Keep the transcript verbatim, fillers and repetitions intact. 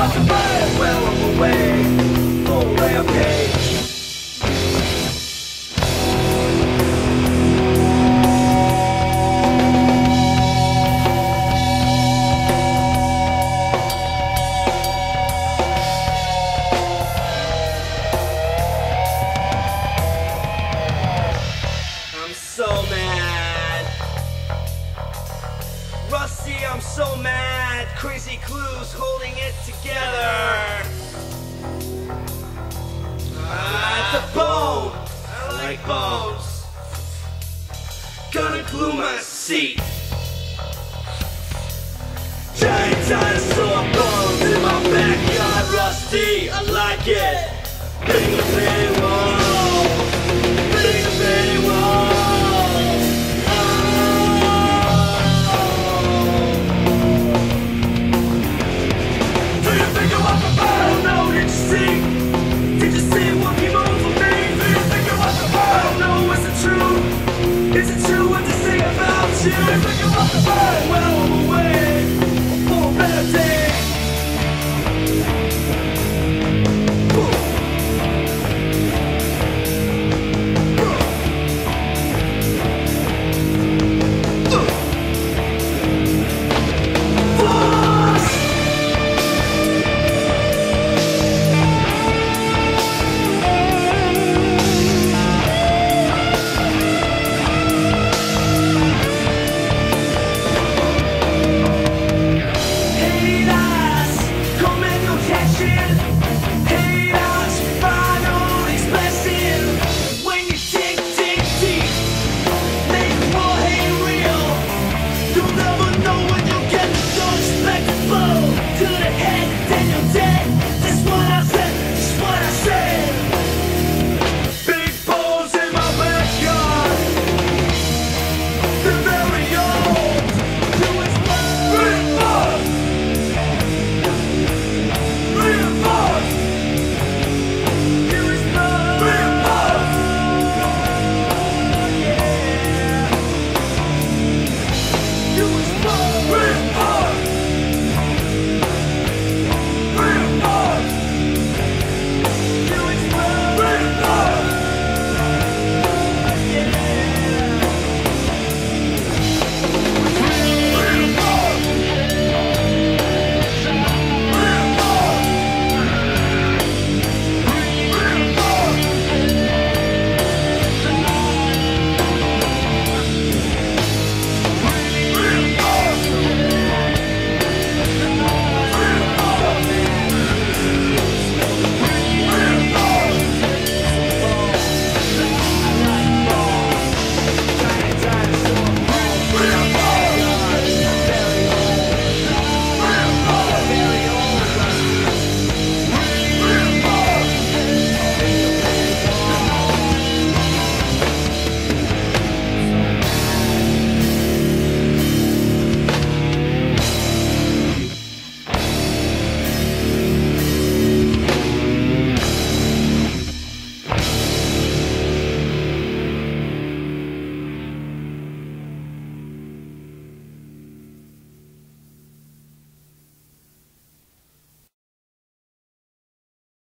about to burn? Well, I'm away, full rampage. I'm so mad. Rusty, I'm so mad. Crazy clues holding it together. Ah, the bone. I like bones. Gonna glue my seat. Giant dinosaur bones in my backyard. Rusty, I like it. Bring the pain wall. Bring the pain wall. Is it true what they say about you? Think about the burn, well,